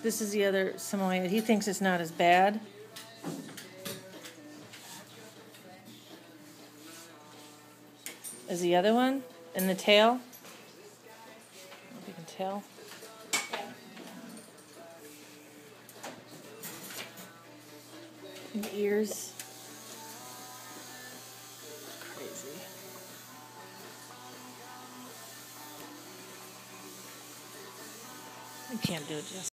This is the other Samoyed. He thinks it's not as bad. As the other one. And the tail. I don't know if you can tell. And the ears. Crazy. You can't do it, Jess.